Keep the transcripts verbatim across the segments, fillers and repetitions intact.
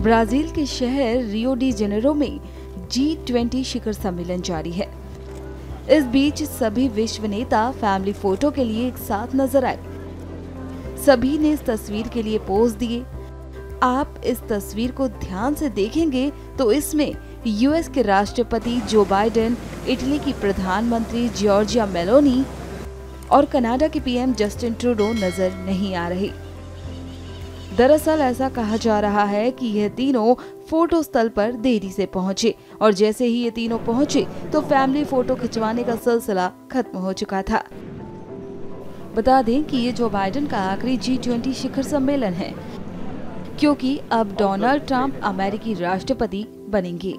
Brazil के शहर Rio de Janeiro में जी ट्वेंटी शिखर सम्मेलन जारी है। इस बीच सभी विश्व नेता फैमिली फोटो के लिए एक साथ नजर आए। सभी ने इस तस्वीर के लिए पोज दिए। आप इस तस्वीर को ध्यान से देखेंगे तो इसमें यूएस के राष्ट्रपति जो बाइडेन, इटली की प्रधानमंत्री जॉर्जिया मेलोनी और कनाडा के पीएम जस्टिन ट्रूडो नजर नहीं आ रहे। दरअसल ऐसा कहा जा रहा है कि यह तीनों फोटो स्थल पर देरी से पहुंचे और जैसे ही ये तीनों पहुंचे तो फैमिली फोटो खिंचवाने का सिलसिला खत्म हो चुका था। बता दें कि ये जो बाइडेन का आखिरी जी ट्वेंटी शिखर सम्मेलन है, क्योंकि अब डोनाल्ड ट्रंप अमेरिकी राष्ट्रपति बनेंगे।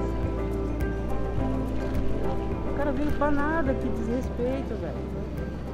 O cara veio pra nada, que desrespeito, velho.